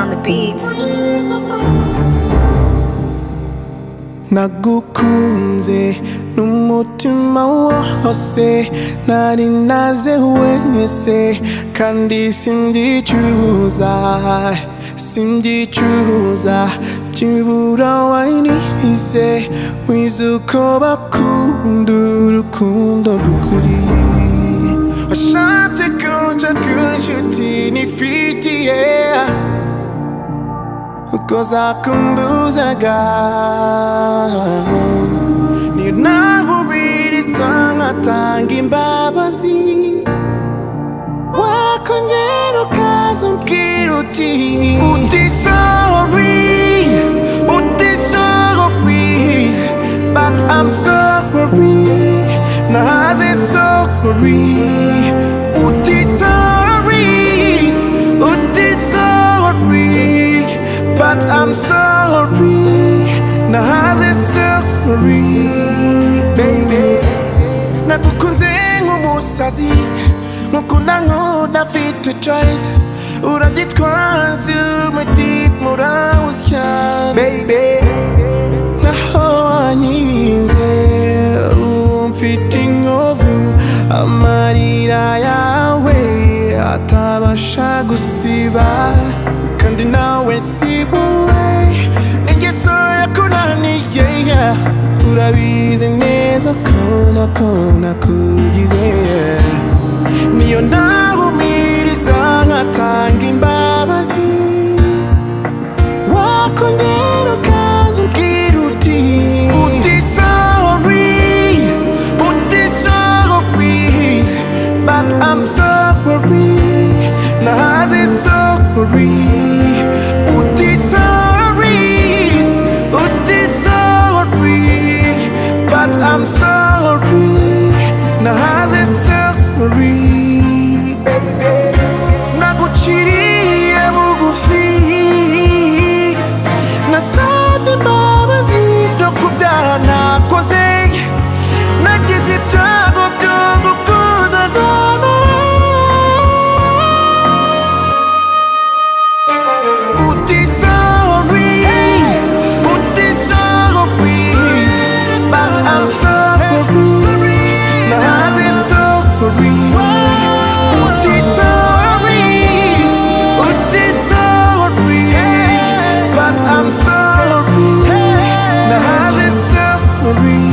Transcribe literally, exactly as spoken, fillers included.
on the beats. Nagukunze n'umutima wose nari naze wese kandi simby'icuza simby'icuza byibura wanyise wize uko bakunda urukundo rukuri washatse kunca kunshuti nifitiye uko zakumbuzaga niyo nakubwiriza nkatanga imbabazi wakongera ukaza umbwira uti uti sorry uti sorry but I'm sorry naze sorry uti sorry uti sorry but I'm sorry naze sorry baby nagukunze nk'umusazi mukunda nk'udafite choice urabyitwaza umutima urawusya baby naho wanyinze umfite inkovu amarira yawe atabasha gusiba kandi nawe si wowe n'ingeso yakunaniye urabizi neza ko nakona kugize niyo nahumiriza nkatanga imbabazi wakongera ukaza umbwira uti uti sorry uti sorry but I'm sorry naze sorry uti sorry uti sorry but I'm sorry naze sorry naguciriye bugufi nasabye imbabazi no kubyaha nakoze nagize ibyago byo gukundana uti sorry uti sorry but I'm sorry naze sorry uti sorry uti sorry but I'm sorry naze sorry